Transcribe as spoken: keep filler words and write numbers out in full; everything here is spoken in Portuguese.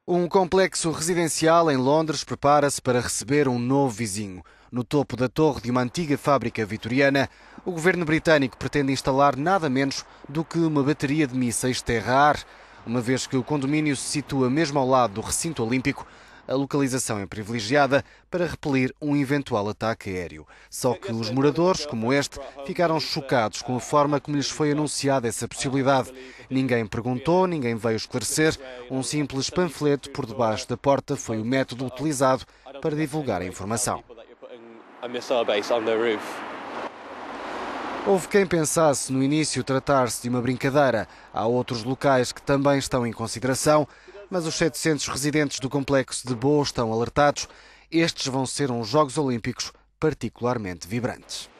Um complexo residencial em Londres prepara-se para receber um novo vizinho. No topo da torre de uma antiga fábrica vitoriana, o governo britânico pretende instalar nada menos do que uma bateria de mísseis terra-ar. Uma vez que o condomínio se situa mesmo ao lado do recinto olímpico, a localização é privilegiada para repelir um eventual ataque aéreo. Só que os moradores, como este, ficaram chocados com a forma como lhes foi anunciada essa possibilidade. Ninguém perguntou, ninguém veio esclarecer. Um simples panfleto por debaixo da porta foi o método utilizado para divulgar a informação. Houve quem pensasse no início tratar-se de uma brincadeira. Há outros locais que também estão em consideração, mas os setecentos residentes do complexo de Bow estão alertados. Estes vão ser uns Jogos Olímpicos particularmente vibrantes.